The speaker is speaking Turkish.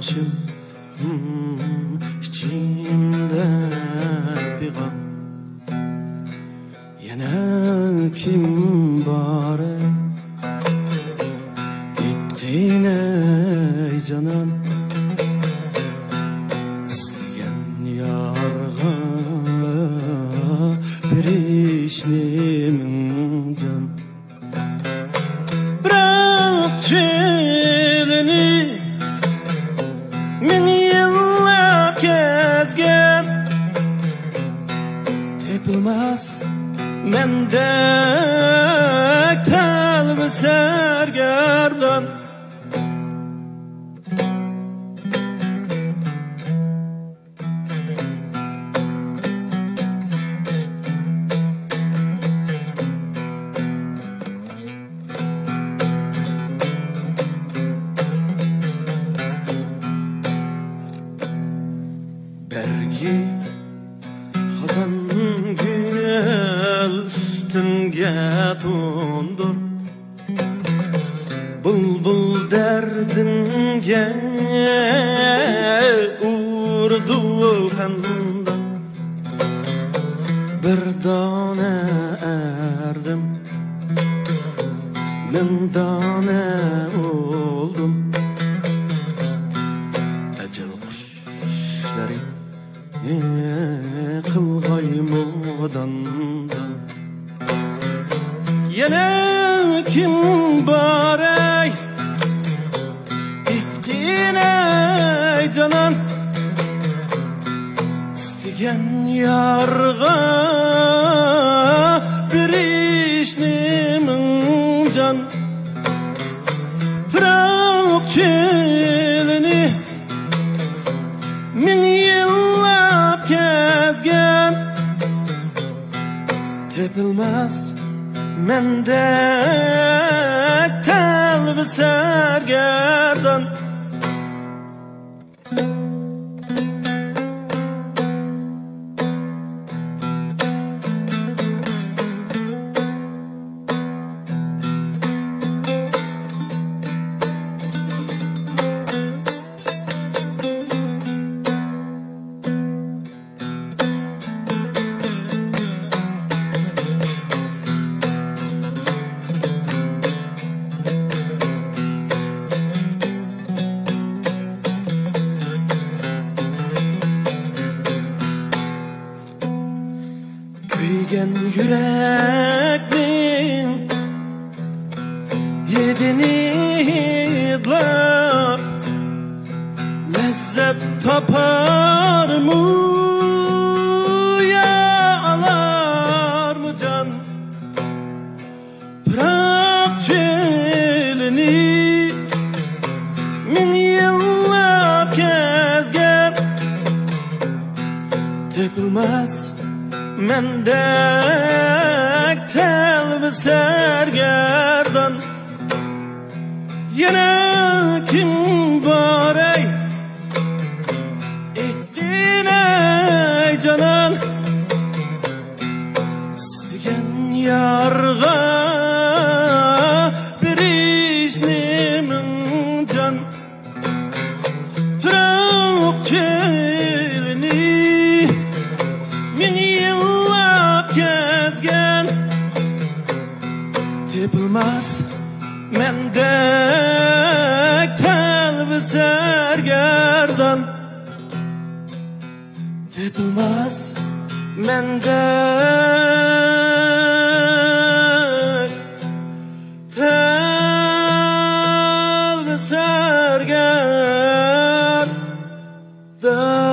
içim içimde bir gam. Yana kim bari gittin ey canan, isteyen yarga perişnimin can. Bırak çelini min yıllar gezgen, tepilmez mendek talbi sergerdan. Bergi hazan güzel üstünge tundur, bulbul derdimge urdu handan. Bir dane erdim, min dane oldum. Ecel kuşları kılgaymadandan. Yana kim bari gittin ey canan, isteyen yarga perişnimin can. Bırak çelini min yıllar gezgen, tepilmez mendek talbi sergerdan. Kıygen yürekmin yedini idlar, lezzet tapar mı ya alar mı can? Bırak çelini min yıllar gezgen, tepilmez mendek talbi sergerdan. Yana kim bari ettin ey canan, isteyen yarga perişnimin can. Bırak çelini min yıllar gezgen, tepilmez mendek talbi sergerdan. Tepilmez mendek talbi sergerdan.